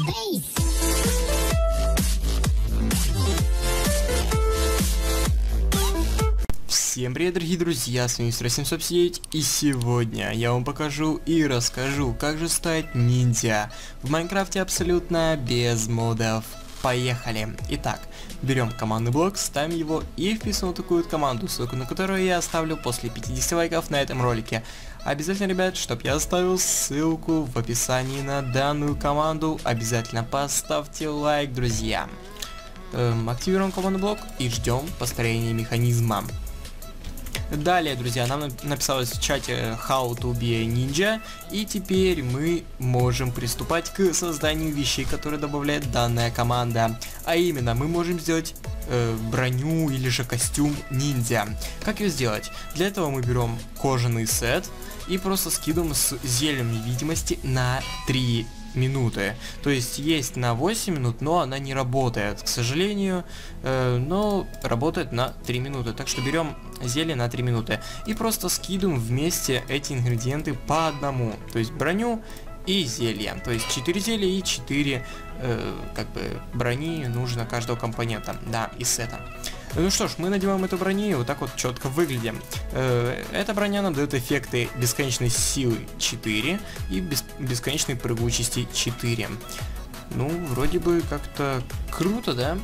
Всем привет, дорогие друзья, с вами Мистер 759, и сегодня я вам покажу и расскажу, как же стать ниндзя в Майнкрафте абсолютно без модов. Поехали! Итак, берем командный блок, ставим его и вписываем такую вот команду, ссылку на которую я оставлю после 50 лайков на этом ролике. Обязательно, ребят, чтобы я оставил ссылку в описании на данную команду, обязательно поставьте лайк, друзья. Активируем командный блок и ждем построения механизма. Далее, друзья, нам написалось в чате How to be a Ninja, и теперь мы можем приступать к созданию вещей, которые добавляет данная команда. А именно, мы можем сделать броню или же костюм ниндзя. Как ее сделать? Для этого мы берем кожаный сет и просто скидываем с зельем невидимости на 3 минуты. То есть на 8 минут, но она не работает, к сожалению, но работает на 3 минуты. Так что берем зелье на 3 минуты и просто скидываем вместе эти ингредиенты по одному. То есть броню и зелье. То есть 4 зелья и 4 брони нужно каждого компонента, да, из сета. Ну что ж, мы надеваем эту броню и вот так вот четко выглядим. Эта броня нам дает эффекты бесконечной силы 4 и бесконечной прыгучести 4. Ну, вроде бы как-то круто, да?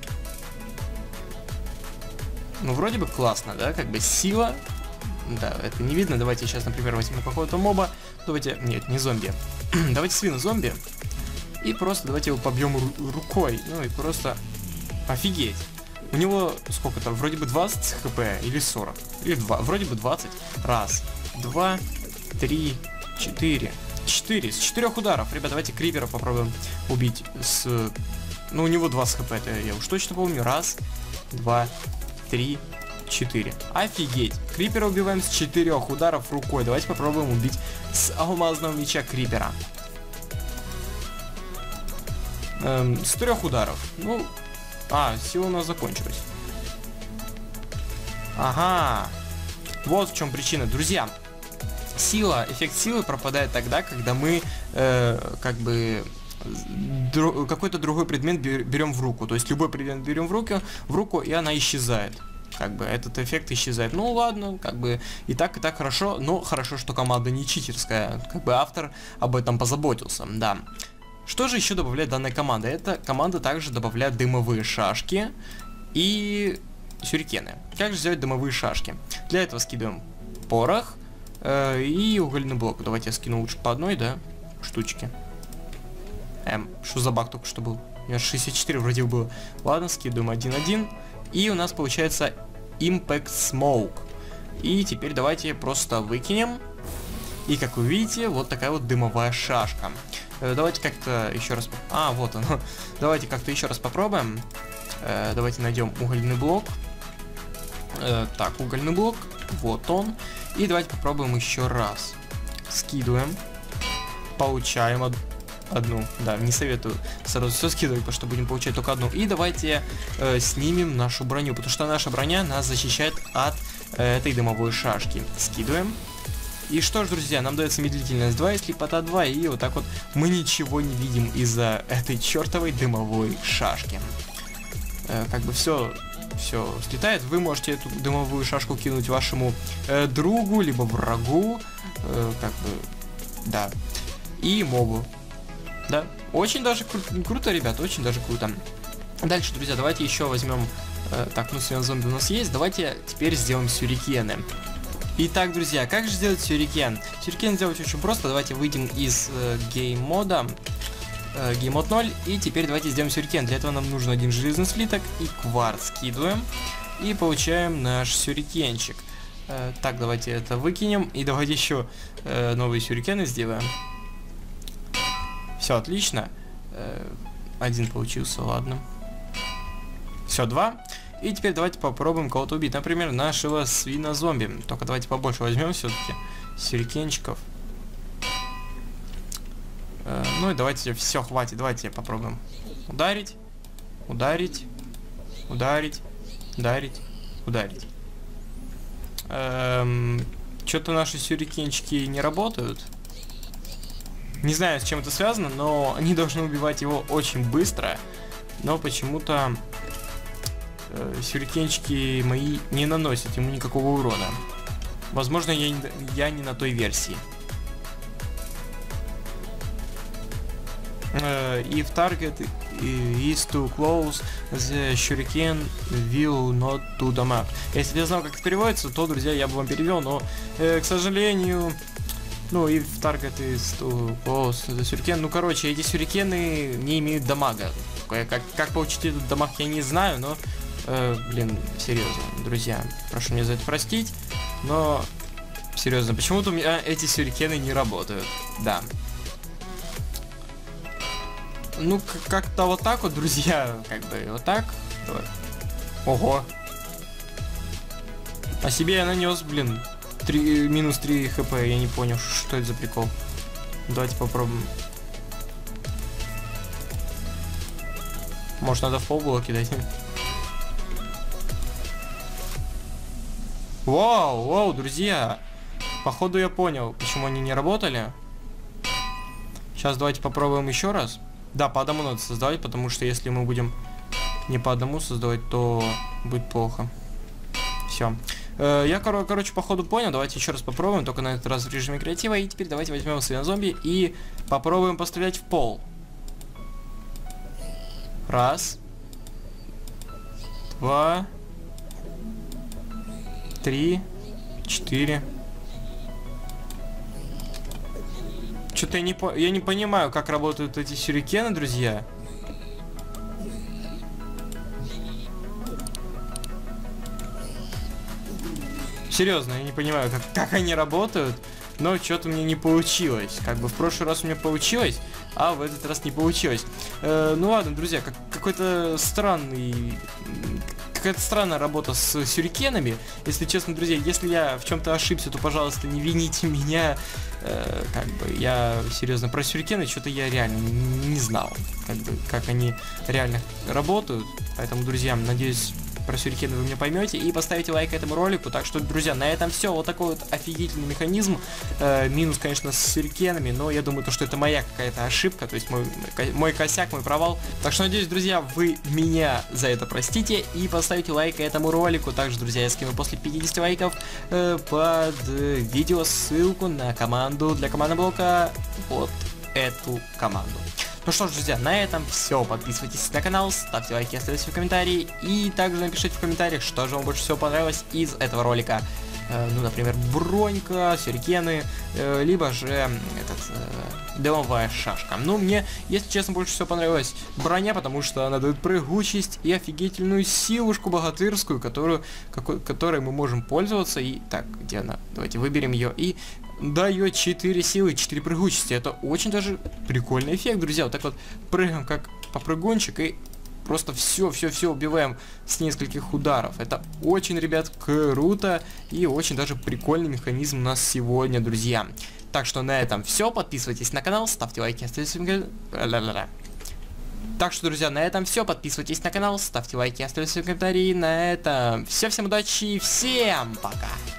Ну, вроде бы классно, да? Как бы сила. Да, это не видно. Давайте сейчас, например, возьмем какого-то моба. Давайте... Нет, не зомби. Давайте свину-зомби. И просто давайте его побьем рукой. Ну и просто... Офигеть. У него сколько-то? Вроде бы 20 хп или 40. Или 2. Вроде бы 20. Раз, 2, 3, 4. 4. С 4 ударов. Ребят, давайте крипера попробуем убить с... Ну, у него 20 хп, это я уж точно помню. Раз, 2, 3, 4. Офигеть. Крипера убиваем с 4 ударов рукой. Давайте попробуем убить с алмазного меча крипера. С 3 ударов. Ну... сила у нас закончилась. Ага. Вот в чем причина. Друзья, эффект силы пропадает тогда, когда мы какой-то другой предмет берем в руку. То есть любой предмет берем в руку, и она исчезает. Этот эффект исчезает. Ну ладно, и так хорошо, но хорошо, что команда не читерская. Автор об этом позаботился, да. Что же еще добавляет данная команда? Эта команда также добавляет дымовые шашки и сюрикены. Как же сделать дымовые шашки? Для этого скидываем порох и угольный блок. Давайте я скину лучше по одной, да, штучке. Что за баг только что был? У меня 64 вроде было. Ладно, скидываем 1-1. И у нас получается Impact Smoke. И теперь давайте просто выкинем. И как вы видите, вот такая вот дымовая шашка. Давайте как-то еще раз... вот оно. Давайте как-то еще раз попробуем. Давайте найдем угольный блок. Так, угольный блок. Вот он. И давайте попробуем еще раз. Скидываем. Получаем одну. Да, не советую сразу все скидывать, потому что будем получать только одну. И давайте снимем нашу броню, потому что наша броня нас защищает от этой дымовой шашки. Скидываем. И что ж, друзья, нам дается медлительность 2 и слепота 2, и вот так вот мы ничего не видим из-за этой чертовой дымовой шашки. Все слетает. Вы можете эту дымовую шашку кинуть вашему другу, либо врагу, да, и мобу. Да, очень даже круто, ребят, очень даже круто. Дальше, друзья, давайте еще возьмем, свин-зомби у нас есть, давайте теперь сделаем сюрикены. Итак, друзья, как же сделать сюрикен? Сюрикен сделать очень просто. Давайте выйдем из гейм-мода, гейм-мод 0, и теперь давайте сделаем сюрикен. Для этого нам нужен один железный слиток и кварц. Скидываем и получаем наш сюрикенчик. Так, давайте это выкинем и давайте еще новые сюрикены сделаем. Все, отлично. Один получился, ладно. Все, 2. И теперь давайте попробуем кого-то убить. Например, нашего свина-зомби. Только давайте побольше возьмем все-таки сюрикенчиков. Ну и давайте, все, хватит. Давайте попробуем ударить, ударить, ударить, ударить, ударить. Что-то наши сюрикенчики не работают. Не знаю, с чем это связано, но они должны убивать его очень быстро. Но почему-то сюрикенчики мои не наносят ему никакого урона. Возможно, я не на той версии. If target is too close, the shuriken will not do damage. Если бы я знал, как это переводится, то, друзья, я бы вам перевел, но, к сожалению, ну, if target is too close, the shuriken, ну, короче, эти сюрикены не имеют дамага. Как получить этот дамаг, я не знаю, но, блин, серьезно, друзья, прошу меня за это простить, но, серьезно, почему-то у меня эти сюрикены не работают, да. Ну, как-то вот так вот, друзья, как бы вот так. Давай. Ого. А себе я нанес, блин, минус 3 хп, я не понял, что это за прикол. Давайте попробуем. Может, надо в полблока кидать? Вау, друзья. Походу я понял, почему они не работали. Сейчас давайте попробуем еще раз. Да, по одному надо создавать, потому что если мы будем не по одному создавать, то будет плохо. Все. Я, короче, походу понял. Давайте еще раз попробуем, только на этот раз в режиме креатива. И теперь давайте возьмем свинозомби и попробуем пострелять в пол. Раз. 2. 3. 4. Что-то я не понимаю, как работают эти сюрикены, друзья. Серьезно, я не понимаю, как они работают, но что-то мне не получилось. Как бы в прошлый раз у меня получилось, а в этот раз не получилось. Ну ладно, друзья, какая-то странная работа с сюрикенами. Если честно, друзья, если я в чем-то ошибся, то, пожалуйста, не вините меня. Как бы я серьезно про сюрикены что-то я реально не знал, как они реально работают. Поэтому, друзья, надеюсь, про сюрикены вы меня поймете и поставите лайк этому ролику. Так что, друзья, на этом все. Вот такой вот офигительный механизм. Минус, конечно, с сюрикенами, но я думаю, что это моя какая-то ошибка, то есть мой косяк, мой провал. Так что, надеюсь, друзья, вы меня за это простите и поставите лайк этому ролику. Также, друзья, я скину после 50 лайков под видео ссылку на команду для командного блока, вот эту команду. Ну что ж, друзья, на этом все. Подписывайтесь на канал, ставьте лайки, оставляйте комментарии. И также напишите в комментариях, что же вам больше всего понравилось из этого ролика. Ну, например, бронька, сюрикены, либо же дымовая шашка. Ну, мне, если честно, больше всего понравилась броня, потому что она дает прыгучесть и офигительную силушку богатырскую, которой мы можем пользоваться. И так, где она? Давайте выберем ее и дает 4 силы, 4 прыгучести. Это очень даже прикольный эффект, друзья. Вот так вот прыгаем как попрыгунчик и просто все убиваем с нескольких ударов. Это очень, ребят, круто и очень даже прикольный механизм у нас сегодня, друзья. Так что на этом все. Подписывайтесь на канал, ставьте лайки, оставляйте... Так что, друзья, на этом все. Подписывайтесь на канал, ставьте лайки, оставляйте комментарии. На этом все. Всем удачи и всем пока.